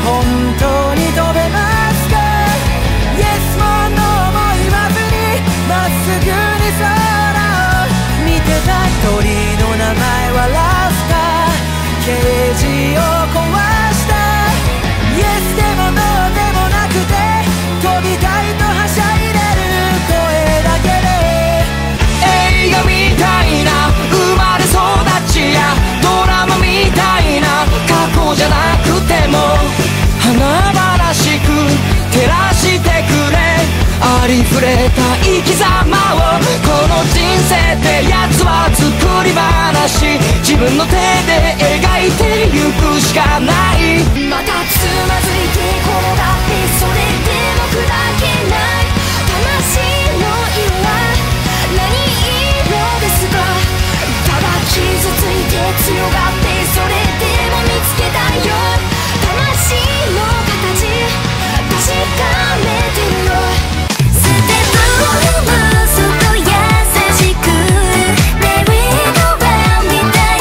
本当に飛べますか？ Yes も No も言わずにまっすぐに空を見てた。鳥の名前はラスター、ケージを壊した。 Yes でも No でもなくて飛びたいとはしゃいでる声だけで、映画みたいな生まれ育ちやドラマみたいな過去じゃなくても華々しく照らしてくれ。ありふれた生き様をこの人生ってやつは作り話、自分の手で描いてゆくしかない。またつまずいて転がってそれでも砕けない魂の色は何色ですか？ただ傷ついて強がってそれでも見つけたよ魂の形確かめてるよ。ステップを踏むそっと優しくメリーゴーラウンドみたい、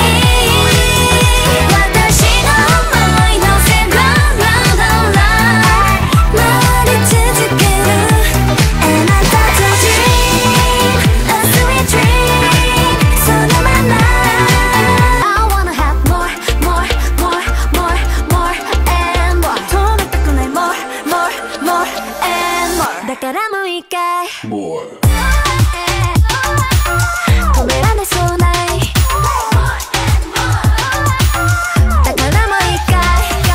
私の想いのせランランランラン回り続けるあなたと Dream a sweet dream そのまま I wanna have more more more more more and more 止めたくない more more more and more だからもう一回 more 止められそうないだからもう一回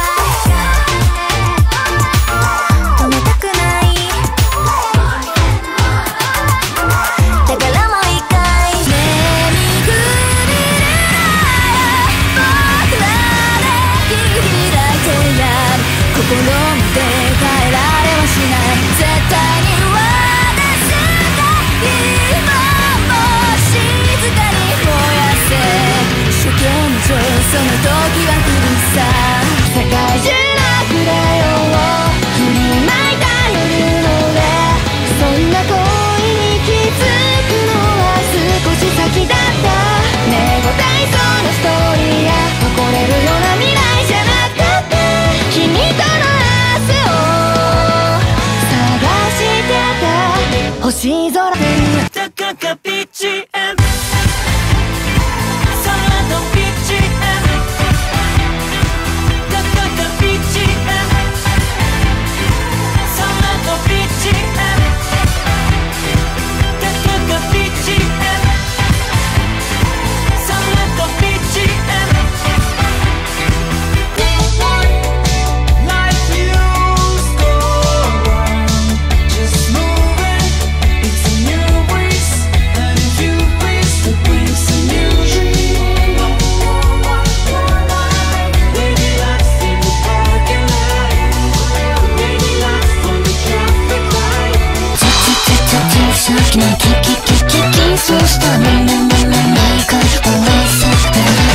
止めたくないだからもう一回巡り僕らで切り開いてやる心まで変えられはしない絶対に渡すか今も静かに燃やせ主権上その時は来るさ世界中のクレヨンを振りまいた夜の上そんな恋に気づくのは少し先だった寝ごたえそうなストーリーや誇れるような未来じゃなくて君との明日を探してた星空で高か BGM 空の BGM 高か BGM 空の BGM 高か BGM 空の BGM Life used to go on just moving it's a new breeze and if you please to bring some new dream Baby lost in the parking lot Baby lost on the traffic light さっきのキキキキキそうしたの毎回応援させて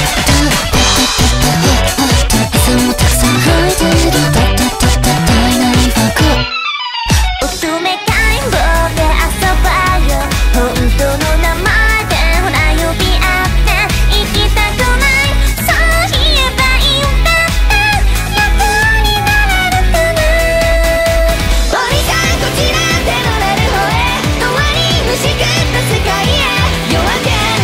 いつもたくさん吐いてる体内ファク乙女会合で遊ばよ本当の名前でほら呼び合って行きたくないそう言えばいいんだ楽になれるかなお兄さんこちらで乗れる方へ永遠にむしくった世界へ夜明け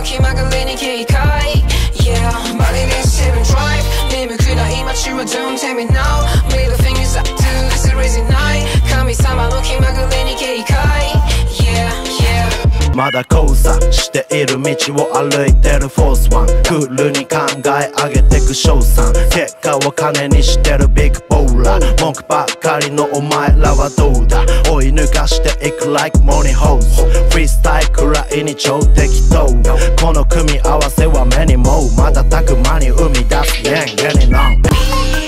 気まぐれに警戒 Yeah バリで7 drive 眠くない街は Don't tell me now Middle fingers up to this crazy night 神様の気まぐれに警戒 Yeah yeah まだ交差している道を歩いてるフォースワンクールに考え上げてく賞賛結果を金にしてるビッグボーラー文句ばっかりのお前らはどうだ追い抜かしていく like money hose フリースタイルくらいに超適当この組み合わせは目にも瞬く間に生み出すレンゲになん